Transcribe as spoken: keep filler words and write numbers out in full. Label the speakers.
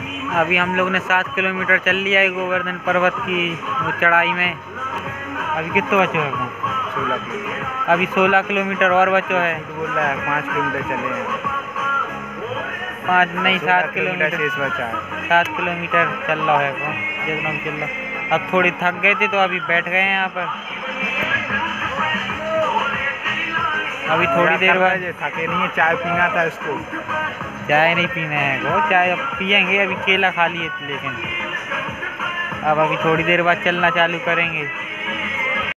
Speaker 1: अभी हम लोग ने सात किलोमीटर चल लिया है गोवर्धन पर्वत की चढ़ाई में। अभी कितना बचो है?
Speaker 2: सोलह किलोमीटर।
Speaker 1: अभी सोलह किलोमीटर और बचो है।
Speaker 2: तो बोल रहा है पाँच किलोमीटर चले हैं।
Speaker 1: पाँच नहीं सात
Speaker 2: किलोमीटर
Speaker 1: किलोमीटर
Speaker 2: शेष बचा है।
Speaker 1: सात किलोमीटर चल रहा है वो जितना चल रहा। अब थोड़ी थक गए थे तो अभी बैठ गए हैं यहाँ पर। अभी थोड़ी देर बाद
Speaker 2: थके नहीं है, चाय पीना था इसको।
Speaker 1: चाय नहीं पीना है वो, चाय अब पियेंगे। अभी केला खा लिए लेकिन अब अभी थोड़ी देर बाद चलना चालू करेंगे।